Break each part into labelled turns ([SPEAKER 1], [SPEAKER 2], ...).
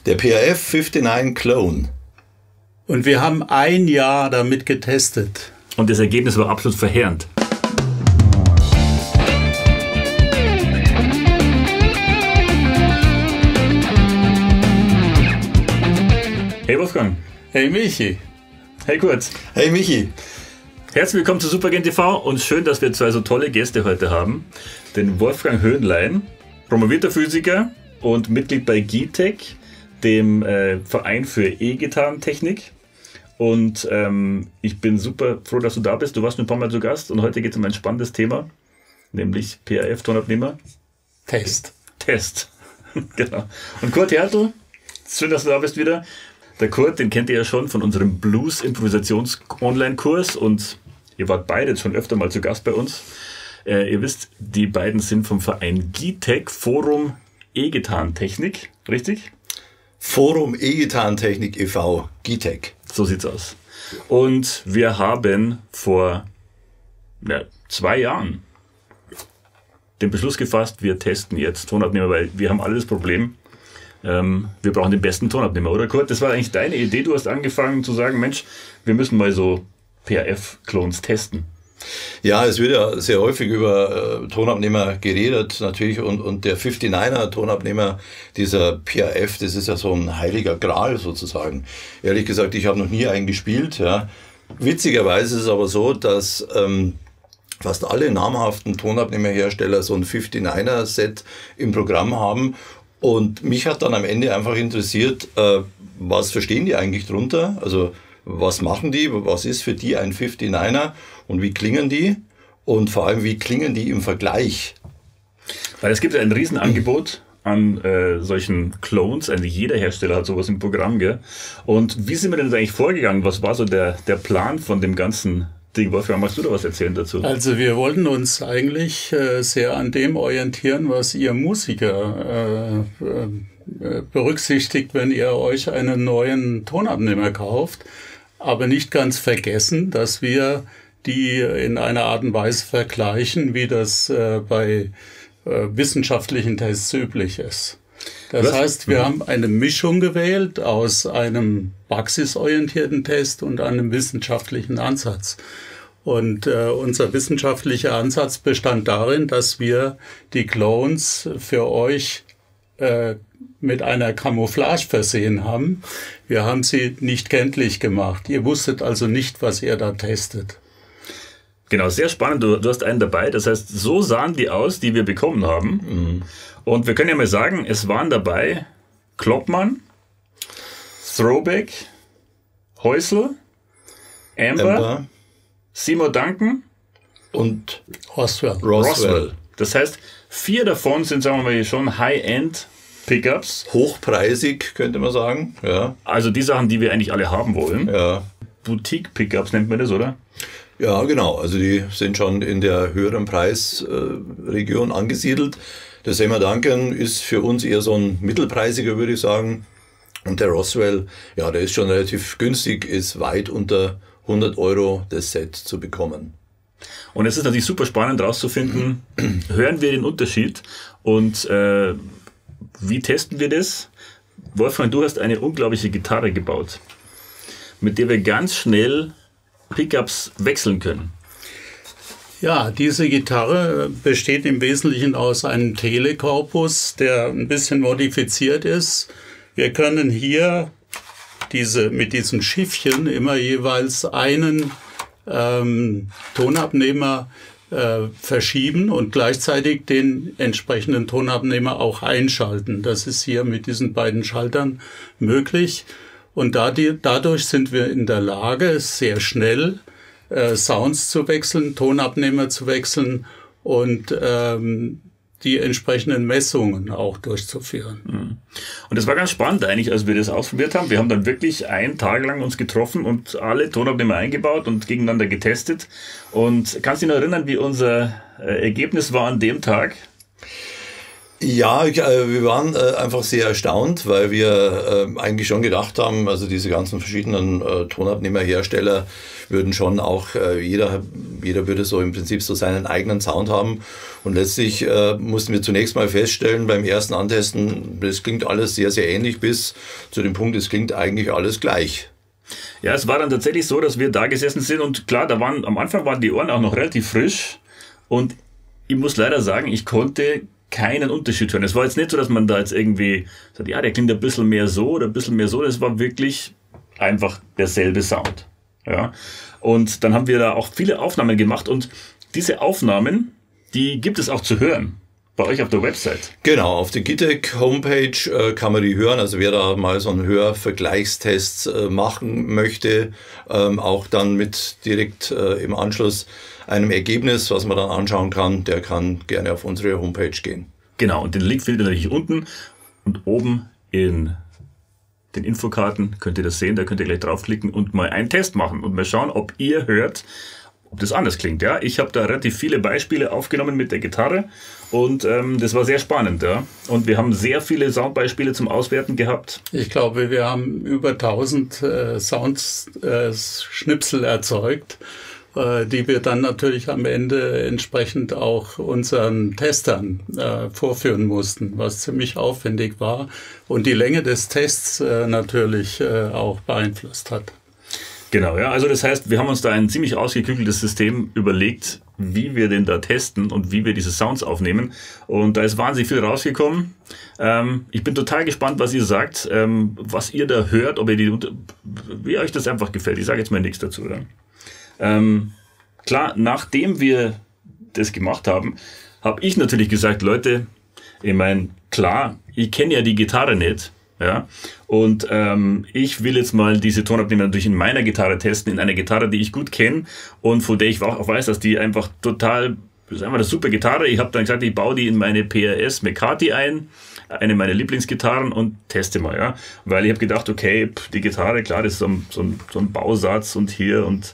[SPEAKER 1] Der PRF 59 Clone.
[SPEAKER 2] Und wir haben ein Jahr damit getestet.
[SPEAKER 3] Und das Ergebnis war absolut verheerend. Hey Wolfgang.
[SPEAKER 2] Hey Michi.
[SPEAKER 3] Hey Kurt.
[SPEAKER 1] Hey Michi.
[SPEAKER 3] Herzlich willkommen zu Supergen TV und schön, dass wir zwei so tolle Gäste heute haben. Den Wolfgang Höhnlein, promovierter Physiker und Mitglied bei GITEC, dem Verein für E-Gitarrentechnik. Und ich bin super froh, dass du da bist. Du warst ein paar Mal zu Gast und heute geht es um ein spannendes Thema, nämlich PRF-Tonabnehmer.
[SPEAKER 2] Test.
[SPEAKER 3] Genau. Und Kurt Hertel, schön, dass du da bist wieder. Der Kurt, den kennt ihr ja schon von unserem Blues-Improvisations-Online-Kurs und ihr wart beide schon öfter mal zu Gast bei uns. Ihr wisst, die beiden sind vom Verein GITEC, Forum E-Gitarrentechnik, richtig?
[SPEAKER 1] Forum E-Gitarrentechnik e.V., GITEC.
[SPEAKER 3] So sieht's aus. Und wir haben vor 2 Jahren den Beschluss gefasst, wir testen jetzt Tonabnehmer, weil wir haben alle das Problem, wir brauchen den besten Tonabnehmer, oder Kurt? Das war eigentlich deine Idee. Du hast angefangen zu sagen, Mensch, wir müssen mal so PRF-Clones testen.
[SPEAKER 1] Ja, es wird ja sehr häufig über Tonabnehmer geredet, natürlich, und der 59er Tonabnehmer, dieser PRF, das ist ja so ein heiliger Gral sozusagen. Ehrlich gesagt, ich habe noch nie einen gespielt. Ja. Witzigerweise ist es aber so, dass fast alle namhaften Tonabnehmerhersteller so ein 59er-Set im Programm haben. Und mich hat dann am Ende einfach interessiert, was verstehen die eigentlich drunter? Also was machen die? Was ist für die ein 59er? Und wie klingen die? Und vor allem, wie klingen die im Vergleich?
[SPEAKER 3] Weil es gibt ja ein Riesenangebot an solchen Clones. Eigentlich jeder Hersteller hat sowas im Programm, gell? Und wie sind wir denn eigentlich vorgegangen? Was war so der Plan von dem ganzen Ding? Wolfgang, magst du da was erzählen dazu?
[SPEAKER 2] Also wir wollten uns eigentlich sehr an dem orientieren, was ihr Musiker berücksichtigt, wenn ihr euch einen neuen Tonabnehmer kauft. Aber nicht ganz vergessen, dass wir die in einer Art und Weise vergleichen, wie das bei wissenschaftlichen Tests üblich ist. Das heißt, wir haben eine Mischung gewählt aus einem praxisorientierten Test und einem wissenschaftlichen Ansatz. Und unser wissenschaftlicher Ansatz bestand darin, dass wir die Clones für euch mit einer Camouflage versehen haben. Wir haben sie nicht kenntlich gemacht. Ihr wusstet also nicht, was ihr da testet.
[SPEAKER 3] Genau, sehr spannend. Du hast einen dabei. Das heißt, so sahen die aus, die wir bekommen haben. Mhm. Und wir können ja mal sagen, es waren dabei Kloppmann, Throwback, Häusl, Amber, Seymour Duncan
[SPEAKER 1] und
[SPEAKER 2] Roswell.
[SPEAKER 3] Das heißt, 4 davon sind, sagen wir mal, schon High-End Pickups.
[SPEAKER 1] Hochpreisig, könnte man sagen. Ja.
[SPEAKER 3] Also die Sachen, die wir eigentlich alle haben wollen.
[SPEAKER 1] Ja.
[SPEAKER 3] Boutique-Pickups nennt man das, oder?
[SPEAKER 1] Ja, genau. Also die sind schon in der höheren Preisregion angesiedelt. Der Seymour Duncan ist für uns eher so ein mittelpreisiger, würde ich sagen. Und der Roswell, ja, der ist schon relativ günstig, ist weit unter 100 € das Set zu bekommen.
[SPEAKER 3] Und es ist natürlich super spannend herauszufinden, hören wir den Unterschied und wie testen wir das? Wolfgang, du hast eine unglaubliche Gitarre gebaut, mit der wir ganz schnell Pickups wechseln können.
[SPEAKER 2] Ja, diese Gitarre besteht im Wesentlichen aus einem Telekorpus, der ein bisschen modifiziert ist. Wir können hier mit diesen Schiffchen immer jeweils einen Tonabnehmer verschieben und gleichzeitig den entsprechenden Tonabnehmer auch einschalten. Das ist hier mit diesen beiden Schaltern möglich. Und dadurch sind wir in der Lage, sehr schnell Sounds zu wechseln, Tonabnehmer zu wechseln und die entsprechenden Messungen auch durchzuführen.
[SPEAKER 3] Und das war ganz spannend eigentlich, als wir das ausprobiert haben. Wir haben dann wirklich einen Tag lang uns getroffen und alle Tonabnehmer eingebaut und gegeneinander getestet. Und kannst du dich noch erinnern, wie unser Ergebnis war an dem Tag?
[SPEAKER 1] Ja, wir waren einfach sehr erstaunt, weil wir eigentlich schon gedacht haben, also diese ganzen verschiedenen Tonabnehmerhersteller würden schon auch, jeder würde so im Prinzip so seinen eigenen Sound haben. Und letztlich mussten wir zunächst mal feststellen beim ersten Antesten, das klingt alles sehr, sehr ähnlich bis zu dem Punkt, es klingt eigentlich alles gleich.
[SPEAKER 3] Ja, es war dann tatsächlich so, dass wir da gesessen sind und klar, am Anfang waren die Ohren auch noch relativ frisch und ich muss leider sagen, ich konnte keinen Unterschied hören. Es war jetzt nicht so, dass man da jetzt irgendwie sagt, ja, der klingt ein bisschen mehr so oder ein bisschen mehr so. Das war wirklich einfach derselbe Sound. Ja. Und dann haben wir da auch viele Aufnahmen gemacht und diese Aufnahmen, die gibt es auch zu hören. Bei euch auf der Website.
[SPEAKER 1] Genau, auf der GITEC Homepage kann man die hören. Also wer da mal so einen Hörvergleichstest machen möchte, auch dann mit direkt im Anschluss einem Ergebnis, was man dann anschauen kann, der kann gerne auf unsere Homepage gehen.
[SPEAKER 3] Genau, und den Link findet ihr natürlich unten und oben in den Infokarten könnt ihr das sehen, da könnt ihr gleich draufklicken und mal einen Test machen und mal schauen, ob ihr hört, ob das anders klingt. Ja, ich habe da relativ viele Beispiele aufgenommen mit der Gitarre und das war sehr spannend. Ja, und wir haben sehr viele Soundbeispiele zum Auswerten gehabt.
[SPEAKER 2] Ich glaube, wir haben über 1000 Soundschnipsel erzeugt, die wir dann natürlich am Ende entsprechend auch unseren Testern vorführen mussten, was ziemlich aufwendig war und die Länge des Tests natürlich auch beeinflusst hat.
[SPEAKER 3] Genau, ja, also das heißt, wir haben uns da ein ziemlich ausgeklügeltes System überlegt, wie wir denn da testen und wie wir diese Sounds aufnehmen. Und da ist wahnsinnig viel rausgekommen. Ich bin total gespannt, was ihr sagt, was ihr da hört, ob ihr wie euch das einfach gefällt. Ich sage jetzt mal nichts dazu, oder? Klar, nachdem wir das gemacht haben, habe ich natürlich gesagt, Leute, ich meine, klar, ich kenne ja die Gitarre nicht, ja, und ich will jetzt mal diese Tonabnehmer natürlich in meiner Gitarre testen, in einer Gitarre, die ich gut kenne und von der ich auch weiß, dass die einfach total, das ist einfach eine super Gitarre. Ich habe dann gesagt, ich baue die in meine PRS McCarthy ein, eine meiner Lieblingsgitarren und teste mal, ja, weil ich habe gedacht, okay, die Gitarre, klar, das ist so ein Bausatz und hier und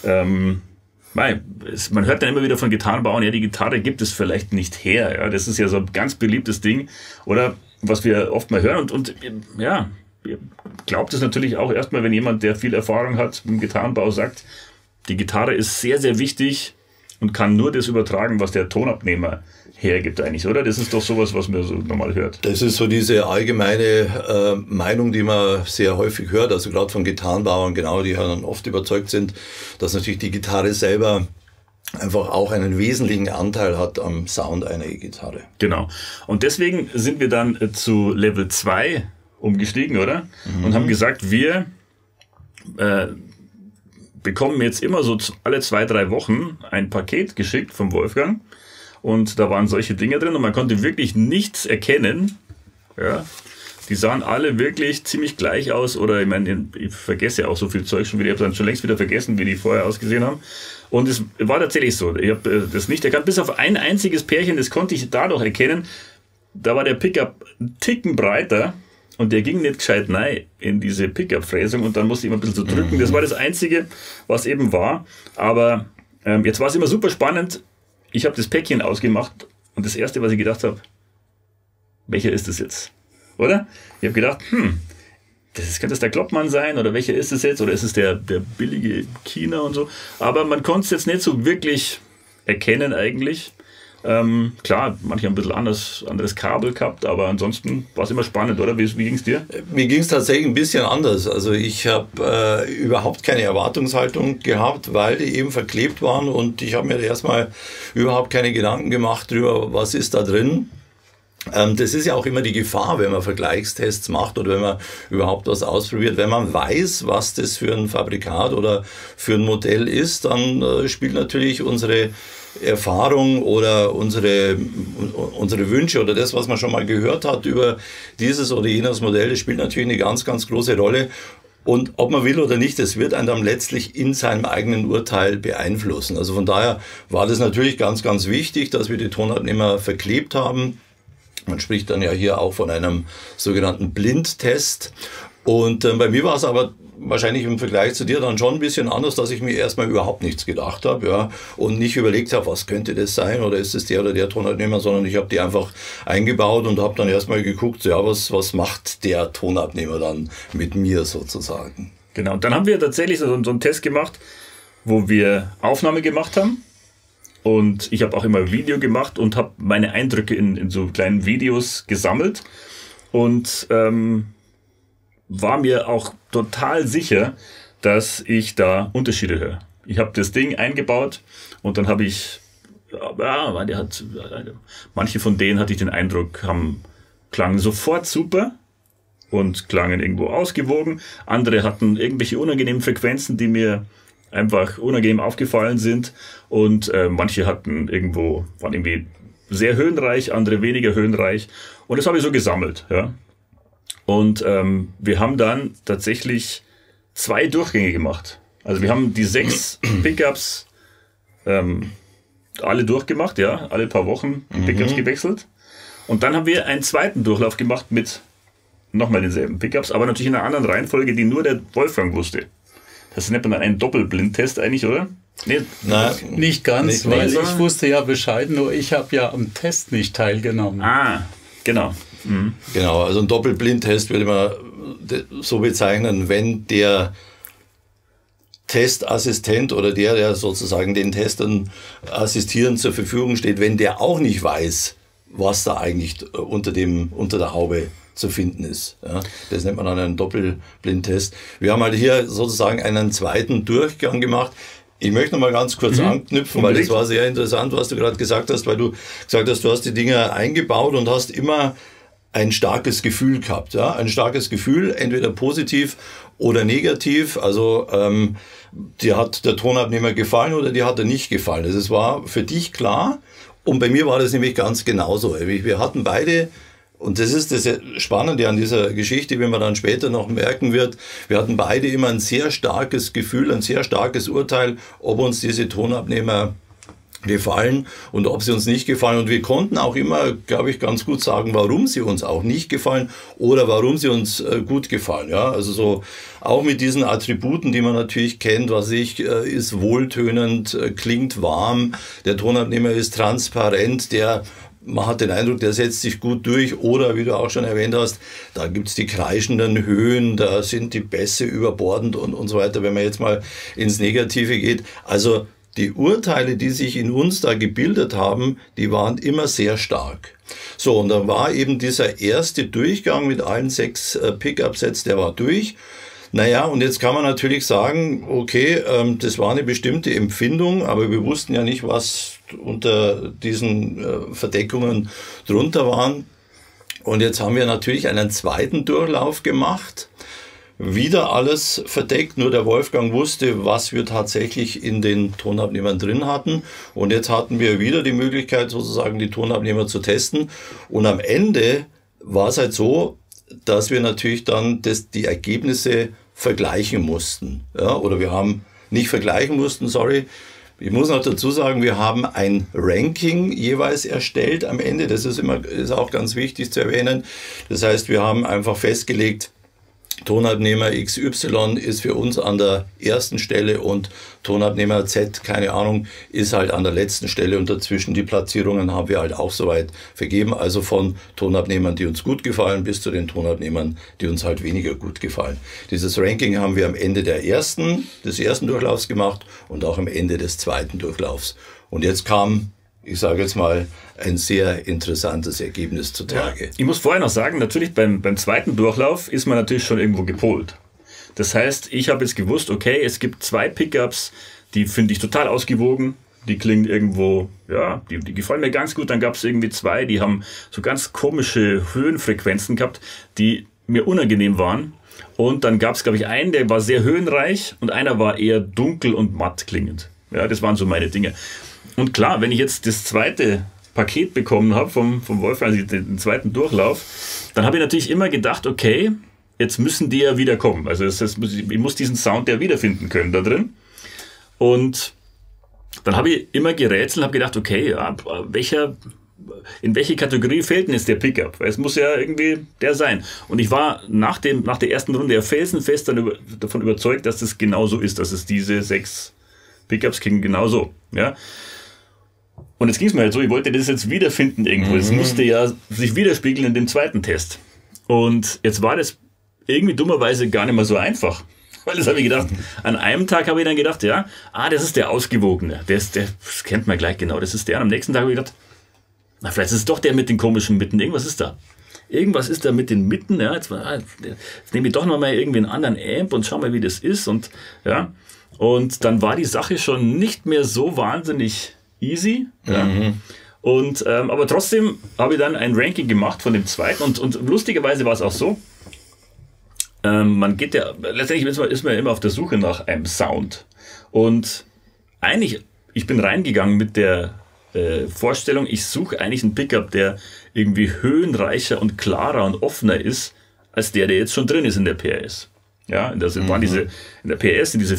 [SPEAKER 3] man hört dann immer wieder von Gitarrenbauern, ja, die Gitarre gibt es vielleicht nicht her. Ja, das ist ja so ein ganz beliebtes Ding. Oder was wir oft mal hören. Und ja, ihr glaubt es natürlich auch erstmal, wenn jemand, der viel Erfahrung hat im Gitarrenbau, sagt, die Gitarre ist sehr, sehr wichtig und kann nur das übertragen, was der Tonabnehmer hergibt eigentlich, oder? Das ist doch sowas, was man so normal hört.
[SPEAKER 1] Das ist so diese allgemeine Meinung, die man sehr häufig hört, also gerade von Gitarrenbauern, genau, die dann oft überzeugt sind, dass natürlich die Gitarre selber einfach auch einen wesentlichen Anteil hat am Sound einer E-Gitarre.
[SPEAKER 3] Genau. Und deswegen sind wir dann zu Level 2 umgestiegen, oder? Und haben gesagt, wir bekommen jetzt immer so alle 2-3 Wochen ein Paket geschickt vom Wolfgang. Und da waren solche Dinge drin und man konnte wirklich nichts erkennen. Ja, die sahen alle wirklich ziemlich gleich aus. Oder ich meine, ich vergesse ja auch so viel Zeug schon wieder. Ich habe dann schon längst wieder vergessen, wie die vorher ausgesehen haben. Und es war tatsächlich so. Ich habe das nicht erkannt. Bis auf ein einziges Pärchen, das konnte ich dadurch erkennen. Da war der Pickup einen Ticken breiter und der ging nicht gescheit rein in diese Pickup-Fräsung und dann musste ich immer ein bisschen so drücken. Das war das Einzige, was eben war. Aber jetzt war es immer super spannend. Ich habe das Päckchen ausgemacht und das Erste, was ich gedacht habe, welcher ist das jetzt? Oder? Ich habe gedacht, könnte das der Kloppmann sein oder welcher ist es jetzt? Oder ist es der billige China und so? Aber man konnte es jetzt nicht so wirklich erkennen eigentlich. Klar, manche haben ein bisschen anderes Kabel gehabt, aber ansonsten war es immer spannend, oder? Wie ging es dir?
[SPEAKER 1] Mir ging es tatsächlich ein bisschen anders. Also ich habe überhaupt keine Erwartungshaltung gehabt, weil die eben verklebt waren und ich habe mir erstmal überhaupt keine Gedanken gemacht darüber, was ist da drin. Das ist ja auch immer die Gefahr, wenn man Vergleichstests macht oder wenn man überhaupt was ausprobiert. Wenn man weiß, was das für ein Fabrikat oder für ein Modell ist, dann spielt natürlich unsere Erfahrung oder unsere Wünsche oder das, was man schon mal gehört hat über dieses oder jenes Modell, das spielt natürlich eine ganz, ganz große Rolle. Und ob man will oder nicht, das wird einen dann letztlich in seinem eigenen Urteil beeinflussen. Also von daher war das natürlich ganz, ganz wichtig, dass wir die Tonabnehmer verklebt haben. Man spricht dann ja hier auch von einem sogenannten Blindtest. Und bei mir war es aber wahrscheinlich im Vergleich zu dir dann schon ein bisschen anders, dass ich mir erstmal überhaupt nichts gedacht habe, ja, und nicht überlegt habe, was könnte das sein oder ist es der oder der Tonabnehmer, sondern ich habe die einfach eingebaut und habe dann erstmal geguckt, ja, was macht der Tonabnehmer dann mit mir sozusagen.
[SPEAKER 3] Genau, und dann haben wir tatsächlich so einen Test gemacht, wo wir Aufnahme gemacht haben und ich habe auch immer Video gemacht und habe meine Eindrücke in so kleinen Videos gesammelt und war mir auch total sicher, dass ich da Unterschiede höre. Ich habe das Ding eingebaut und dann habe ich, manche von denen hatte ich den Eindruck, klangen sofort super und klangen irgendwo ausgewogen. Andere hatten irgendwelche unangenehmen Frequenzen, die mir einfach unangenehm aufgefallen sind und manche waren irgendwie sehr höhenreich, andere weniger höhenreich und das habe ich so gesammelt, ja. Und wir haben dann tatsächlich 2 Durchgänge gemacht. Also wir haben die 6 Pickups alle durchgemacht, ja, alle paar Wochen die Pickups gewechselt. Und dann haben wir einen zweiten Durchlauf gemacht mit nochmal denselben Pickups, aber natürlich in einer anderen Reihenfolge, die nur der Wolfgang wusste. Das nennt man dann einen Doppelblindtest eigentlich, oder?
[SPEAKER 2] Nee, nein, nicht ganz, weil ich wusste ja Bescheid, nur ich habe ja am Test nicht teilgenommen.
[SPEAKER 3] Ah, genau.
[SPEAKER 1] Mhm. Genau, also ein Doppelblindtest würde man so bezeichnen, wenn der Testassistent oder der sozusagen den Testern assistierend zur Verfügung steht, wenn der auch nicht weiß, was da eigentlich unter der Haube zu finden ist. Ja, das nennt man dann einen Doppelblindtest. Wir haben halt hier sozusagen einen zweiten Durchgang gemacht. Ich möchte noch mal ganz kurz anknüpfen, weil das war sehr interessant, was du gerade gesagt hast, weil du gesagt hast, du hast die Dinger eingebaut und hast immer ein starkes Gefühl gehabt. Ja? Ein starkes Gefühl, entweder positiv oder negativ. Also dir hat der Tonabnehmer gefallen oder dir hat er nicht gefallen. Das war für dich klar. Und bei mir war das nämlich ganz genauso. Wir hatten beide, und das ist das Spannende an dieser Geschichte, wie man dann später noch merken wird, wir hatten beide immer ein sehr starkes Gefühl, ein sehr starkes Urteil, ob uns diese Tonabnehmer gefallen und ob sie uns nicht gefallen. Und wir konnten auch immer, glaube ich, ganz gut sagen, warum sie uns auch nicht gefallen oder warum sie uns gut gefallen. Ja, also so auch mit diesen Attributen, die man natürlich kennt, ist wohltönend, klingt warm, der Tonabnehmer ist transparent, man hat den Eindruck, der setzt sich gut durch oder, wie du auch schon erwähnt hast, da gibt's die kreischenden Höhen, da sind die Bässe überbordend und so weiter, wenn man jetzt mal ins Negative geht. Also die Urteile, die sich in uns da gebildet haben, die waren immer sehr stark. So, und dann war eben dieser erste Durchgang mit allen 6 Pickup-Sets, der war durch. Naja, und jetzt kann man natürlich sagen, okay, das war eine bestimmte Empfindung, aber wir wussten ja nicht, was unter diesen Verdeckungen drunter waren. Und jetzt haben wir natürlich einen zweiten Durchlauf gemacht. Wieder alles verdeckt, nur der Wolfgang wusste, was wir tatsächlich in den Tonabnehmern drin hatten. Und jetzt hatten wir wieder die Möglichkeit, sozusagen die Tonabnehmer zu testen. Und am Ende war es halt so, dass wir natürlich dann die Ergebnisse vergleichen mussten. Ja, oder wir haben nicht vergleichen mussten, sorry. Ich muss noch dazu sagen, wir haben ein Ranking jeweils erstellt am Ende. Das ist auch ganz wichtig zu erwähnen. Das heißt, wir haben einfach festgelegt, Tonabnehmer XY ist für uns an der ersten Stelle und Tonabnehmer Z, keine Ahnung, ist halt an der letzten Stelle und dazwischen die Platzierungen haben wir halt auch soweit vergeben. Also von Tonabnehmern, die uns gut gefallen, bis zu den Tonabnehmern, die uns halt weniger gut gefallen. Dieses Ranking haben wir am Ende des ersten Durchlaufs gemacht und auch am Ende des zweiten Durchlaufs. Und jetzt kam, ich sage jetzt mal, ein sehr interessantes Ergebnis zutage.
[SPEAKER 3] Ja, ich muss vorher noch sagen, natürlich beim zweiten Durchlauf ist man natürlich schon irgendwo gepolt. Das heißt, ich habe jetzt gewusst, okay, es gibt 2 Pickups, die finde ich total ausgewogen, die klingen irgendwo, ja, die gefallen mir ganz gut. Dann gab es irgendwie 2, die haben so ganz komische Höhenfrequenzen gehabt, die mir unangenehm waren. Und dann gab es, glaube ich, einen, der war sehr höhenreich und einer war eher dunkel und matt klingend. Ja, das waren so meine Dinge. Und klar, wenn ich jetzt das zweite Paket bekommen habe vom Wolfgang, also den zweiten Durchlauf, dann habe ich natürlich immer gedacht, okay, jetzt müssen die ja wieder kommen. Also ich muss diesen Sound ja wiederfinden können da drin. Und dann habe ich immer gerätselt, habe gedacht, okay, ja, in welche Kategorie fällt denn jetzt der Pickup? Weil es muss ja irgendwie der sein. Und ich war nach der ersten Runde ja felsenfest davon überzeugt, dass das genau so ist, dass es diese 6 Pickups kriegen genau so. Ja? Und jetzt ging es mir halt so, ich wollte das jetzt wiederfinden irgendwo. Es musste ja sich widerspiegeln in dem zweiten Test. Und jetzt war das irgendwie dummerweise gar nicht mehr so einfach. Weil das habe ich gedacht, an einem Tag habe ich dann gedacht, ja, das ist der Ausgewogene. Das kennt man gleich genau, das ist der. Und am nächsten Tag habe ich gedacht, na, vielleicht ist es doch der mit den komischen Mitten. Irgendwas ist da. Irgendwas ist da mit den Mitten. Ja, jetzt nehme ich doch noch mal irgendwie einen anderen Amp und schau mal, wie das ist. Und ja, und dann war die Sache schon nicht mehr so wahnsinnig easy. Ja. Und aber trotzdem habe ich dann ein Ranking gemacht von dem zweiten. Und lustigerweise war es auch so. Man geht ja, letztendlich ist man ja immer auf der Suche nach einem Sound. Und eigentlich, ich bin reingegangen mit der Vorstellung, ich suche eigentlich einen Pickup, der irgendwie höhenreicher und klarer und offener ist, als der jetzt schon drin ist in der PRS. Ja, das waren in der PRS sind diese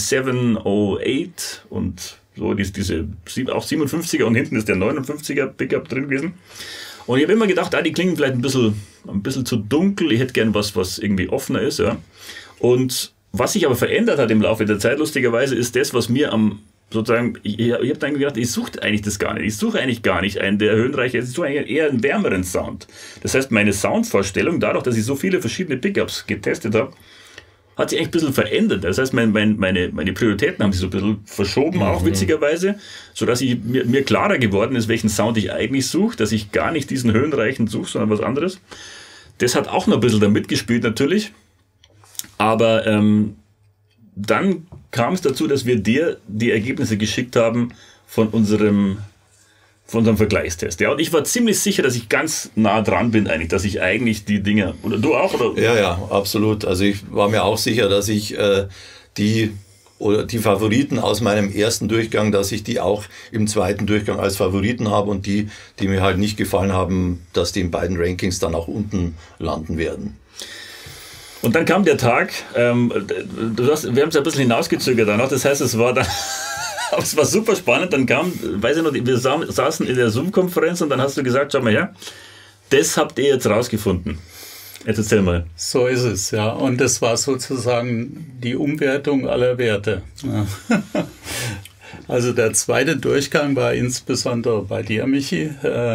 [SPEAKER 3] 5708 und so, diese auch 57er und hinten ist der 59er Pickup drin gewesen. Und ich habe immer gedacht, die klingen vielleicht ein bisschen zu dunkel. Ich hätte gern was irgendwie offener ist. Ja. Und was sich aber verändert hat im Laufe der Zeit, lustigerweise, ist das, was mir sozusagen, ich habe dann gedacht, ich suche eigentlich das gar nicht. Ich suche eigentlich gar nicht einen, der höhenreicher ist. Ich suche eigentlich eher einen wärmeren Sound. Das heißt, meine Soundvorstellung, dadurch, dass ich so viele verschiedene Pickups getestet habe, hat sich eigentlich ein bisschen verändert. Das heißt, meine Prioritäten haben sich so ein bisschen verschoben, auch witzigerweise, sodass mir klarer geworden ist, welchen Sound ich eigentlich suche, dass ich gar nicht diesen höhenreichen suche, sondern was anderes. Das hat auch noch ein bisschen da mitgespielt natürlich. Aber dann kam es dazu, dass wir dir die Ergebnisse geschickt haben von unserem Vergleichstest. Ja, und ich war ziemlich sicher, dass ich ganz nah dran bin eigentlich, dass ich eigentlich die Dinge, oder du auch? Oder?
[SPEAKER 1] Ja, absolut. Also ich war mir auch sicher, dass ich die Favoriten aus meinem ersten Durchgang, dass ich die auch im zweiten Durchgang als Favoriten habe und die mir halt nicht gefallen haben, dass die in beiden Rankings dann auch unten landen werden.
[SPEAKER 3] Und dann kam der Tag, wir haben es ein bisschen hinausgezögert danach, das heißt, es war dann... Aber es war super spannend, dann weiß ich noch, wir saßen in der Zoom-Konferenz und dann hast du gesagt, schau mal her, das habt ihr jetzt rausgefunden. Jetzt erzähl mal.
[SPEAKER 2] So ist es, ja. Und das war sozusagen die Umwertung aller Werte. Ja. Also der zweite Durchgang war insbesondere bei dir, Michi,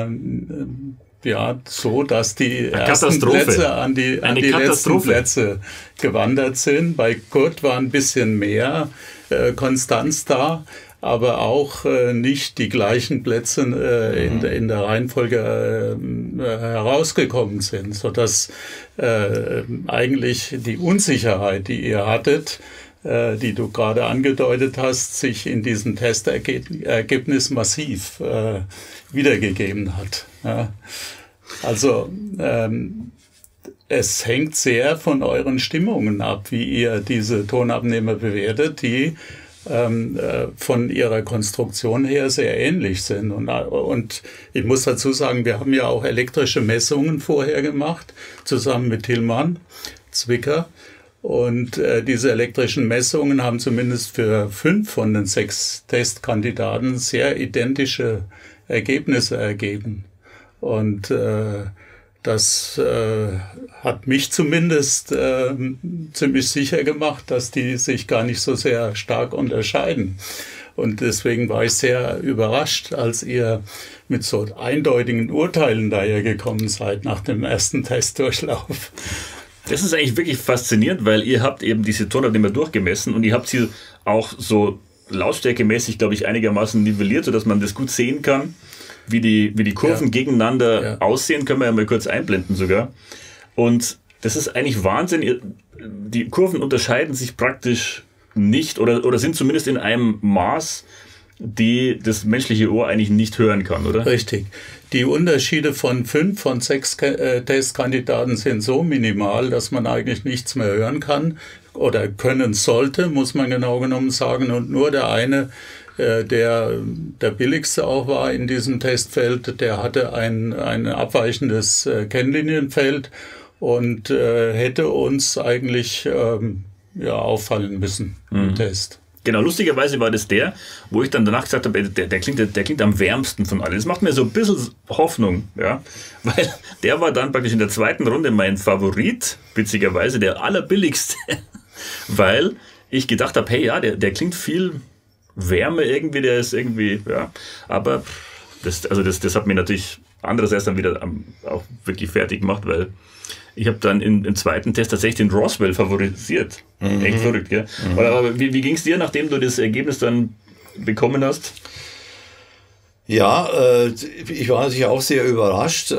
[SPEAKER 2] so, dass die ersten Plätze an die letzten Plätze gewandert sind. Bei Kurt war ein bisschen mehr Konstanz da, aber auch nicht die gleichen Plätze in der Reihenfolge herausgekommen sind, sodass eigentlich die Unsicherheit, die ihr hattet, die du gerade angedeutet hast, sich in diesem Testergebnis massiv wiedergegeben hat. Ja. Also es hängt sehr von euren Stimmungen ab, wie ihr diese Tonabnehmer bewertet, die von ihrer Konstruktion her sehr ähnlich sind. Und ich muss dazu sagen, wir haben ja auch elektrische Messungen vorher gemacht, zusammen mit Tillmann Zwicker. Und diese elektrischen Messungen haben zumindest für 5 von den 6 Testkandidaten sehr identische Ergebnisse ergeben. Und das hat mich zumindest ziemlich sicher gemacht, dass die sich gar nicht so sehr stark unterscheiden. Und deswegen war ich sehr überrascht, als ihr mit so eindeutigen Urteilen dahergekommen seid nach dem ersten Testdurchlauf.
[SPEAKER 3] Das ist eigentlich wirklich faszinierend, weil ihr habt eben diese Tonabnehmer durchgemessen und ihr habt sie auch so lautstärkemäßig, glaube ich, einigermaßen nivelliert, sodass man das gut sehen kann. Wie die Kurven gegeneinander aussehen, können wir ja mal kurz einblenden sogar. Und das ist eigentlich Wahnsinn. Die Kurven unterscheiden sich praktisch nicht oder sind zumindest in einem Maß, die das menschliche Ohr eigentlich nicht hören kann, oder?
[SPEAKER 2] Richtig. Die Unterschiede von 5 von 6 Testkandidaten sind so minimal, dass man eigentlich nichts mehr hören kann oder können sollte, muss man genau genommen sagen. Und nur der eine, der billigste auch war in diesem Testfeld, der hatte ein abweichendes Kennlinienfeld und hätte uns eigentlich auffallen müssen im Test.
[SPEAKER 3] Genau, lustigerweise war das der, wo ich dann danach gesagt habe, der klingt am wärmsten von allen. Das macht mir so ein bisschen Hoffnung, ja, weil der war dann praktisch in der zweiten Runde mein Favorit, witzigerweise der allerbilligste, weil ich gedacht habe, hey, ja, der klingt viel wärmer irgendwie, der ist irgendwie, ja, aber das hat mir natürlich andererseits dann wieder auch wirklich fertig gemacht, weil ich habe dann im zweiten Test tatsächlich den Roswell favorisiert. Echt verrückt, gell? Aber wie ging es dir, nachdem du das Ergebnis dann bekommen hast?
[SPEAKER 1] Ja, ich war natürlich auch sehr überrascht.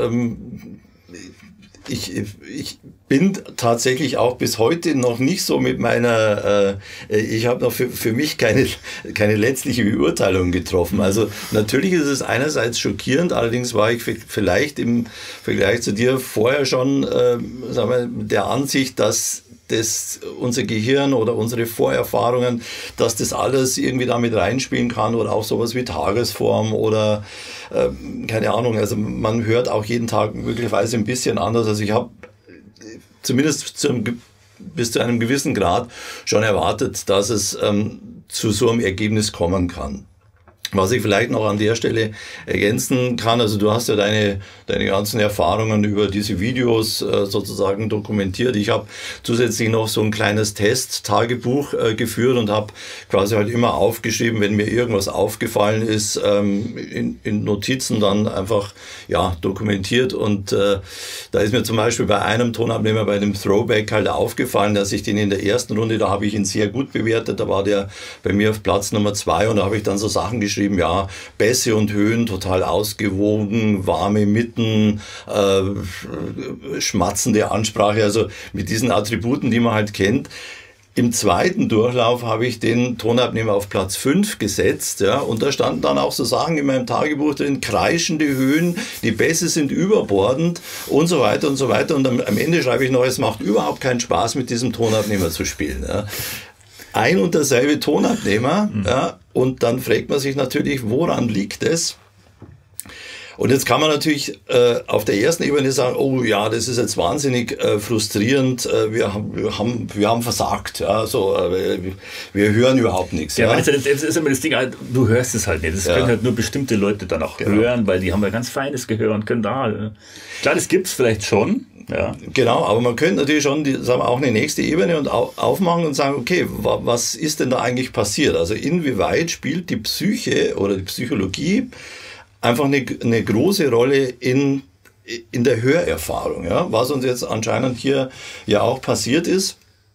[SPEAKER 1] Ich bin tatsächlich auch bis heute noch nicht so mit meiner, ich habe noch für mich keine letztliche Beurteilung getroffen. Also natürlich ist es einerseits schockierend, allerdings war ich vielleicht im Vergleich zu dir vorher schon sagen wir, der Ansicht, dass unser Gehirn oder unsere Vorerfahrungen, dass das alles irgendwie damit reinspielen kann oder auch sowas wie Tagesform oder keine Ahnung, also man hört auch jeden Tag möglicherweise ein bisschen anders. Also ich habe zumindest bis zu einem gewissen Grad schon erwartet, dass es zu so einem Ergebnis kommen kann. Was ich vielleicht noch an der Stelle ergänzen kann, also du hast ja deine ganzen Erfahrungen über diese Videos sozusagen dokumentiert. Ich habe zusätzlich noch so ein kleines Test-Tagebuch geführt und habe quasi halt immer aufgeschrieben, wenn mir irgendwas aufgefallen ist, in Notizen dann einfach ja dokumentiert. Und da ist mir zum Beispiel bei einem Tonabnehmer, bei dem Throwback halt aufgefallen, dass ich den in der ersten Runde, da habe ich ihn sehr gut bewertet, da war der bei mir auf Platz Nummer 2 und da habe ich dann so Sachen geschrieben, ja, Bässe und Höhen total ausgewogen, warme Mitten, schmatzende Ansprache, also mit diesen Attributen, die man halt kennt. Im zweiten Durchlauf habe ich den Tonabnehmer auf Platz 5 gesetzt, ja, und da standen dann auch so Sachen in meinem Tagebuch drin, kreischende Höhen, die Bässe sind überbordend und so weiter und so weiter. Und am Ende schreibe ich noch, es macht überhaupt keinen Spaß, mit diesem Tonabnehmer zu spielen. Ja. Ein und derselbe Tonabnehmer, ja, und dann fragt man sich natürlich, woran liegt es? Und jetzt kann man natürlich auf der ersten Ebene sagen, oh ja, das ist jetzt wahnsinnig frustrierend, wir haben versagt, ja, so, wir hören überhaupt nichts.
[SPEAKER 3] Ja, ja. Jetzt ist immer das Ding, du hörst es halt nicht, das können halt nur bestimmte Leute dann auch hören, weil die haben ja ganz feines Gehör und können da, klar, das gibt's vielleicht schon. Ja.
[SPEAKER 1] Genau, aber man könnte natürlich schon sagen wir, auch eine nächste Ebene und aufmachen und sagen, okay, was ist denn da eigentlich passiert? Also inwieweit spielt die Psyche oder die Psychologie einfach eine große Rolle in der Hörerfahrung, ja? Was uns jetzt anscheinend hier ja auch passiert ist.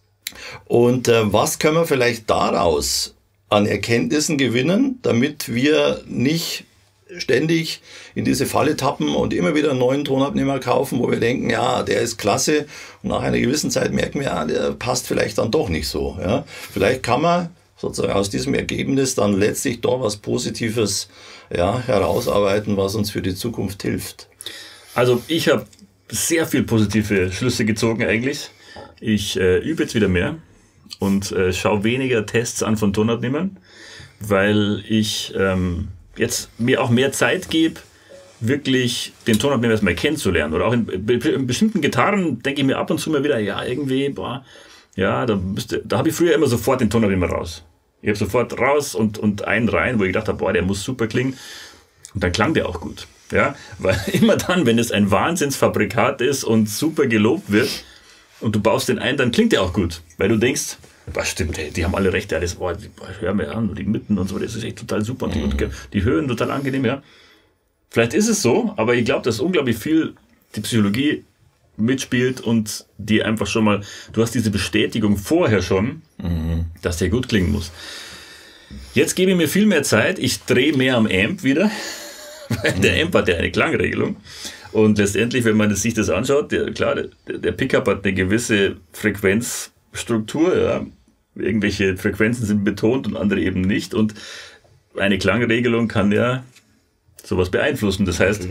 [SPEAKER 1] Und was können wir vielleicht daraus an Erkenntnissen gewinnen, damit wir nicht ständig in diese Falle tappen und immer wieder einen neuen Tonabnehmer kaufen, wo wir denken, ja, der ist klasse und nach einer gewissen Zeit merken wir, ja, der passt vielleicht dann doch nicht so. Ja. Vielleicht kann man sozusagen aus diesem Ergebnis dann letztlich doch was Positives herausarbeiten, was uns für die Zukunft hilft.
[SPEAKER 3] Also ich habe sehr viel positive Schlüsse gezogen eigentlich. Ich übe jetzt wieder mehr und schaue weniger Tests an von Tonabnehmern, weil ich jetzt mir auch mehr Zeit gebe, wirklich den Tonabnehmer erstmal kennenzulernen. Oder auch in bestimmten Gitarren denke ich mir ab und zu mal wieder, ja, irgendwie, da habe ich früher immer sofort den Tonabnehmer raus. Ich habe sofort raus und einen rein, wo ich gedacht habe, der muss super klingen. Und dann klang der auch gut. Ja, weil immer dann, wenn es ein Wahnsinnsfabrikat ist und super gelobt wird und du baust den ein, dann klingt der auch gut. Weil du denkst, was stimmt, hey, die haben alle recht, ja, das hör mir an, die Mitten und so, das ist echt total super. Und die Höhen total angenehm, ja. Vielleicht ist es so, aber ich glaube, dass unglaublich viel die Psychologie mitspielt und die einfach schon mal, du hast diese Bestätigung vorher schon, dass der gut klingen muss. Jetzt gebe ich mir viel mehr Zeit, ich drehe mehr am Amp wieder, weil der Amp hat ja eine Klangregelung. Und letztendlich, wenn man sich das anschaut, der Pickup hat eine gewisse Frequenzstruktur, ja. Irgendwelche Frequenzen sind betont und andere eben nicht. Und eine Klangregelung kann ja sowas beeinflussen. Das heißt,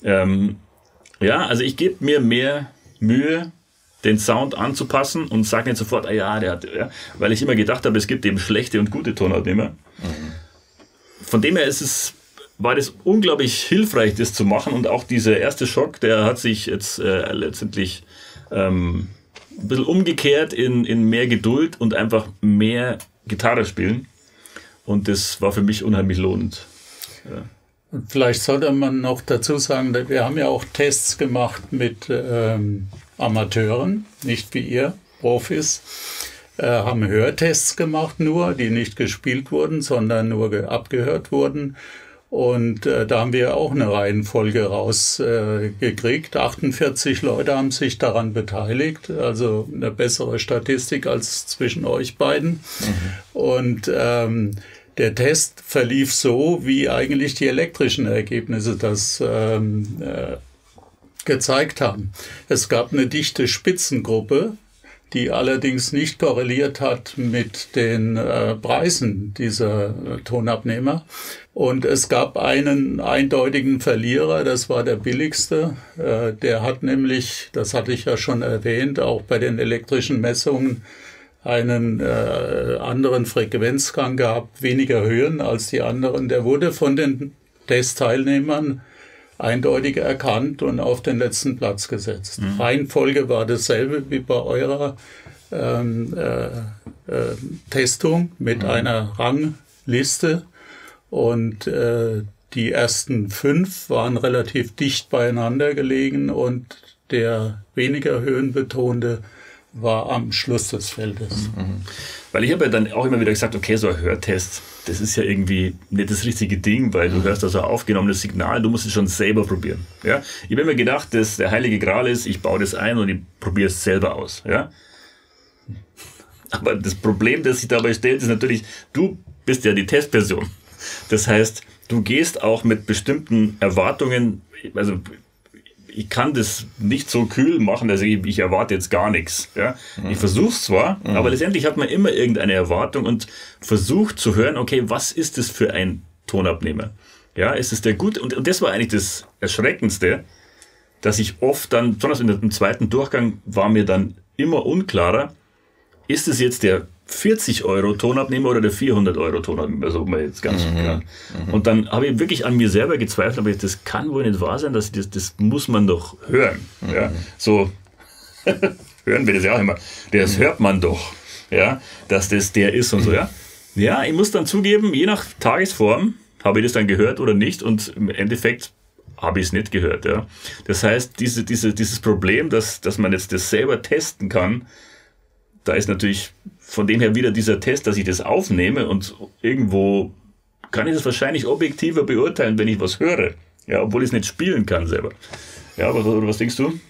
[SPEAKER 3] also ich gebe mir mehr Mühe, den Sound anzupassen und sage nicht sofort, weil ich immer gedacht habe, es gibt eben schlechte und gute Tonabnehmer. Von dem her war das unglaublich hilfreich, das zu machen. Und auch dieser erste Schock, der hat sich jetzt letztendlich ein bisschen umgekehrt in mehr Geduld und einfach mehr Gitarre spielen. und das war für mich unheimlich lohnend. Ja.
[SPEAKER 2] Und vielleicht sollte man noch dazu sagen, wir haben ja auch Tests gemacht mit Amateuren, nicht wie ihr, Profis, haben Hörtests gemacht nur, die nicht gespielt wurden, sondern nur abgehört wurden. Und da haben wir auch eine Reihenfolge rausgekriegt. 48 Leute haben sich daran beteiligt, also eine bessere Statistik als zwischen euch beiden. Und der Test verlief so, wie eigentlich die elektrischen Ergebnisse das gezeigt haben. Es gab eine dichte Spitzengruppe, die allerdings nicht korreliert hat mit den Preisen dieser Tonabnehmer. Und es gab einen eindeutigen Verlierer, das war der billigste. Der hat nämlich, das hatte ich ja schon erwähnt, auch bei den elektrischen Messungen einen anderen Frequenzgang gehabt, weniger Höhen als die anderen. Der wurde von den Testteilnehmern eindeutig erkannt und auf den letzten Platz gesetzt. Reihenfolge war dasselbe wie bei eurer Testung mit einer Rangliste. Und die ersten 5 waren relativ dicht beieinander gelegen und der weniger höhenbetonte war am Schluss des Feldes.
[SPEAKER 3] Weil ich habe ja dann auch immer wieder gesagt, okay, so ein Hörtest, das ist ja irgendwie nicht das richtige Ding, weil du hörst also ein aufgenommenes Signal, du musst es schon selber probieren. Ja? Ich habe mir gedacht, dass der heilige Gral ist, ich baue das ein und ich probiere es selber aus. Ja? Aber das Problem, das sich dabei stellt, ist natürlich, du bist ja die Testperson. Das heißt, du gehst auch mit bestimmten Erwartungen, also ich kann das nicht so kühl machen, also ich erwarte jetzt gar nichts. Ja? Ich versuche es zwar, aber letztendlich hat man immer irgendeine Erwartung und versucht zu hören, okay, was ist das für ein Tonabnehmer? Ja, ist es der gut? Und das war eigentlich das Erschreckendste, dass ich oft dann, besonders im zweiten Durchgang, war mir dann immer unklarer, ist es jetzt der 40 € Tonabnehmer oder der 400 € Tonabnehmer, also mal jetzt ganz klar. Und dann habe ich wirklich an mir selber gezweifelt, aber das kann wohl nicht wahr sein, dass das muss man doch hören. Ja? So hören wir das ja auch immer. Das hört man doch, ja, dass das der ist und so, ja. Ja, ich muss dann zugeben, je nach Tagesform habe ich das dann gehört oder nicht und im Endeffekt habe ich es nicht gehört. Ja. Das heißt, dieses Problem, dass man jetzt das selber testen kann, da ist natürlich von dem her wieder dieser Test, dass ich das aufnehme und irgendwo kann ich das wahrscheinlich objektiver beurteilen, wenn ich was höre. Ja, obwohl ich es nicht spielen kann selber. Ja, aber was denkst du?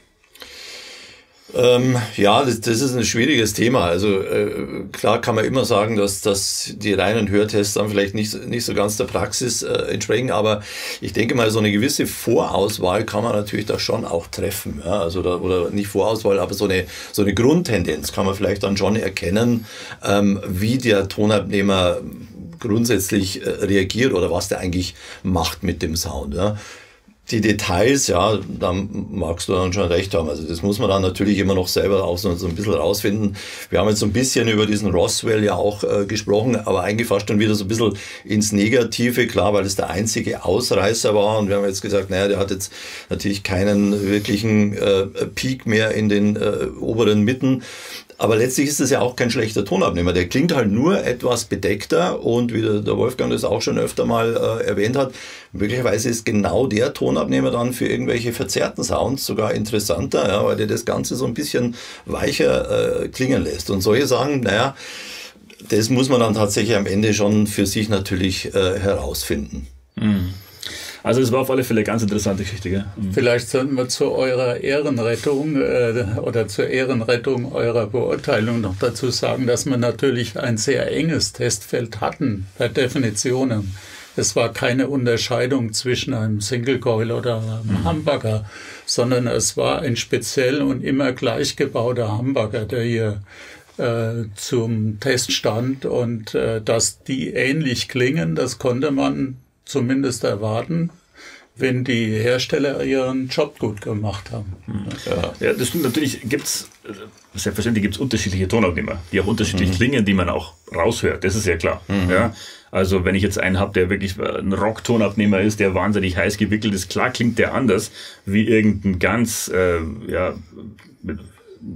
[SPEAKER 1] Ja, das ist ein schwieriges Thema. Also klar kann man immer sagen, dass die reinen Hörtests dann vielleicht nicht so ganz der Praxis entsprechen, aber ich denke mal, so eine gewisse Vorauswahl kann man natürlich da schon auch treffen. Ja? Also oder nicht Vorauswahl, aber so eine Grundtendenz kann man vielleicht dann schon erkennen, wie der Tonabnehmer grundsätzlich reagiert oder was der eigentlich macht mit dem Sound. Ja? Die Details, ja, da magst du dann schon recht haben. Also das muss man dann natürlich immer noch selber auch so ein bisschen rausfinden. Wir haben jetzt so ein bisschen über diesen Roswell ja auch gesprochen, aber eigentlich fast schon wieder so ein bisschen ins Negative, klar, weil es der einzige Ausreißer war. Und wir haben jetzt gesagt, naja, der hat jetzt natürlich keinen wirklichen Peak mehr in den oberen Mitten. Aber letztlich ist das ja auch kein schlechter Tonabnehmer. Der klingt halt nur etwas bedeckter und wie der Wolfgang das auch schon öfter mal erwähnt hat, möglicherweise ist genau der Tonabnehmer dann für irgendwelche verzerrten Sounds sogar interessanter, ja, weil der das Ganze so ein bisschen weicher klingen lässt. Und solche Sachen, naja, das muss man dann tatsächlich am Ende schon für sich natürlich herausfinden.
[SPEAKER 3] Also es war auf alle Fälle eine ganz interessante Geschichte. Gell?
[SPEAKER 2] Vielleicht sollten wir zu eurer Ehrenrettung oder zur Ehrenrettung eurer Beurteilung noch dazu sagen, dass wir natürlich ein sehr enges Testfeld hatten, per Definition. Es war keine Unterscheidung zwischen einem Single Coil oder einem Humbucker, sondern es war ein speziell und immer gleich gebauter Humbucker, der hier zum Test stand. Und dass die ähnlich klingen, das konnte man zumindest erwarten, wenn die Hersteller ihren Job gut gemacht haben.
[SPEAKER 3] Ja, das stimmt. Natürlich selbstverständlich gibt es unterschiedliche Tonabnehmer, die auch unterschiedlich klingen, die man auch raushört. Das ist ja klar. Ja, also wenn ich jetzt einen habe, der wirklich ein Rock-Tonabnehmer ist, der wahnsinnig heiß gewickelt ist, klar klingt der anders wie irgendein ganz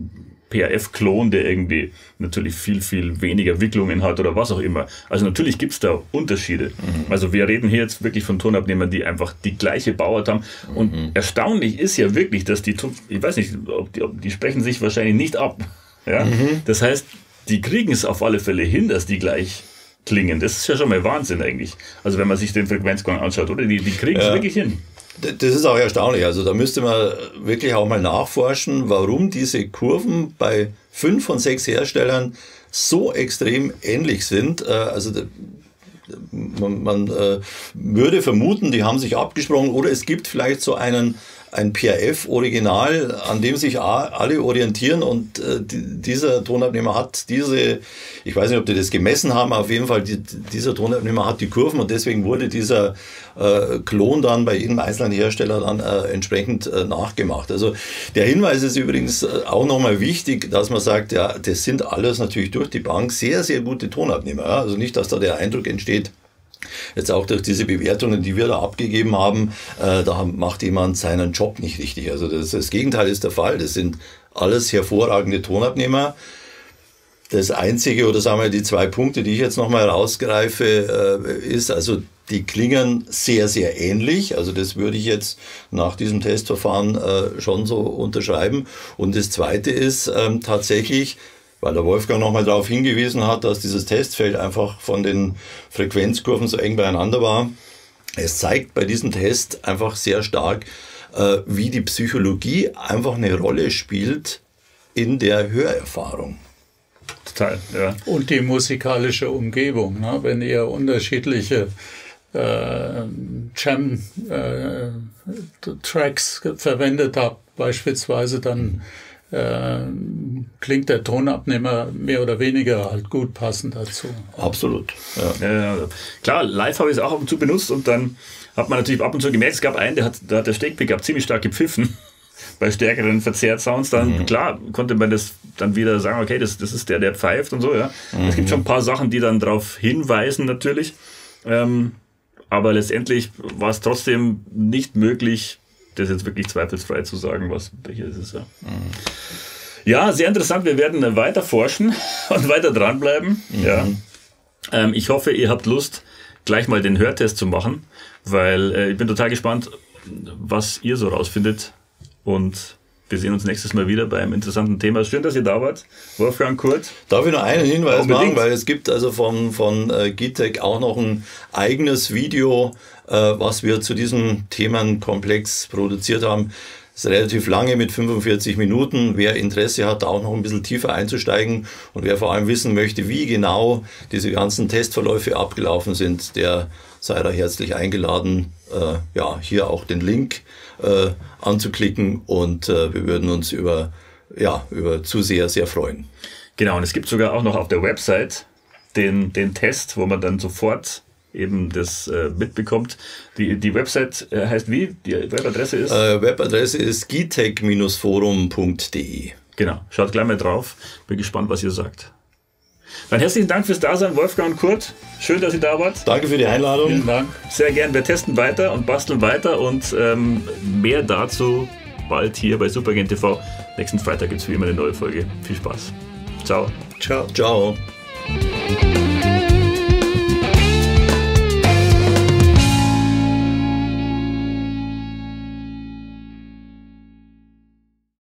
[SPEAKER 3] PRF-Klon, der irgendwie natürlich viel, viel weniger Wicklungen hat oder was auch immer. Also natürlich gibt es da Unterschiede. Also wir reden hier jetzt wirklich von Tonabnehmern, die einfach die gleiche Bauart haben. Und erstaunlich ist ja wirklich, dass die, ich weiß nicht, die sprechen sich wahrscheinlich nicht ab. Ja? Das heißt, die kriegen es auf alle Fälle hin, dass die gleich klingen. Das ist ja schon mal Wahnsinn eigentlich. Also wenn man sich den Frequenzgang anschaut, oder? Die kriegen es wirklich hin.
[SPEAKER 1] Das ist auch erstaunlich. Also da müsste man wirklich auch mal nachforschen, warum diese Kurven bei 5 von 6 Herstellern so extrem ähnlich sind. Also man würde vermuten, die haben sich abgesprochen, oder es gibt vielleicht so ein PRF-Original, an dem sich alle orientieren, und dieser Tonabnehmer hat diese, ich weiß nicht, ob die das gemessen haben, auf jeden Fall dieser Tonabnehmer hat die Kurven, und deswegen wurde dieser Klon dann bei jedem einzelnen Hersteller dann entsprechend nachgemacht. Also der Hinweis ist übrigens auch nochmal wichtig, dass man sagt, ja, das sind alles natürlich durch die Bank sehr, sehr gute Tonabnehmer. Ja? Also nicht, dass da der Eindruck entsteht, jetzt auch durch diese Bewertungen, die wir da abgegeben haben, da macht jemand seinen Job nicht richtig. Also das Gegenteil ist der Fall. Das sind alles hervorragende Tonabnehmer. Das Einzige, oder sagen wir die 2 Punkte, die ich jetzt nochmal rausgreife, ist, also die klingen sehr, sehr ähnlich. Also das würde ich jetzt nach diesem Testverfahren schon so unterschreiben. Und das Zweite ist tatsächlich, weil der Wolfgang nochmal darauf hingewiesen hat, dass dieses Testfeld einfach von den Frequenzkurven so eng beieinander war. Es zeigt bei diesem Test einfach sehr stark, wie die Psychologie einfach eine Rolle spielt in der Hörerfahrung.
[SPEAKER 3] Total, ja.
[SPEAKER 2] Und die musikalische Umgebung, ne? Wenn ihr unterschiedliche Jam-Tracks verwendet habt, beispielsweise, dann klingt der Tonabnehmer mehr oder weniger halt gut passend dazu.
[SPEAKER 1] Absolut.
[SPEAKER 3] Ja. Klar, live habe ich es auch ab und zu benutzt, und dann hat man natürlich ab und zu gemerkt, es gab einen, da hat der Steg-Pickup ziemlich stark gepfiffen. Bei stärkeren Verzerrtsounds, dann klar konnte man das dann wieder sagen, okay, das ist der pfeift und so. Ja. Es gibt schon ein paar Sachen, die dann darauf hinweisen natürlich. Aber letztendlich war es trotzdem nicht möglich, das jetzt wirklich zweifelsfrei zu sagen, welches ist. Ja. Ja, sehr interessant. Wir werden weiter forschen und weiter dranbleiben. Ja. Ich hoffe, ihr habt Lust, gleich mal den Hörtest zu machen, weil ich bin total gespannt, was ihr so rausfindet. Und wir sehen uns nächstes Mal wieder bei einem interessanten Thema. Schön, dass ihr da wart, Wolfgang, Kurt.
[SPEAKER 1] Darf ich noch einen Hinweis machen, weil es gibt also von GITEC auch noch ein eigenes Video, was wir zu diesem Themenkomplex produziert haben. Das ist relativ lange mit 45 Minuten. Wer Interesse hat, da auch noch ein bisschen tiefer einzusteigen, und wer vor allem wissen möchte, wie genau diese ganzen Testverläufe abgelaufen sind, der sei da herzlich eingeladen, hier auch den Link anzuklicken, und wir würden uns über Zuseher sehr freuen.
[SPEAKER 3] Genau, und es gibt sogar auch noch auf der Website den Test, wo man dann sofort eben das mitbekommt. Die Website heißt wie? Die Webadresse ist?
[SPEAKER 1] Webadresse ist gitec-forum.de.
[SPEAKER 3] Genau, schaut gleich mal drauf. Bin gespannt, was ihr sagt. Dann herzlichen Dank fürs Dasein, Wolfgang und Kurt. Schön, dass ihr da wart.
[SPEAKER 1] Danke für die Einladung.
[SPEAKER 2] Vielen Dank.
[SPEAKER 3] Sehr gern. Wir testen weiter und basteln weiter, und mehr dazu bald hier bei Superagent TV. Nächsten Freitag gibt es wie immer eine neue Folge. Viel Spaß. Ciao.
[SPEAKER 1] Ciao. Ciao.